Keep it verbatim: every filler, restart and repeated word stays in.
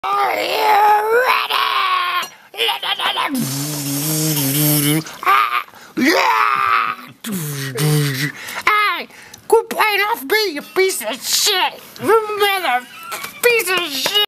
Are you ready? Hey, quit playing off me, you piece of shit! You mother piece of shit!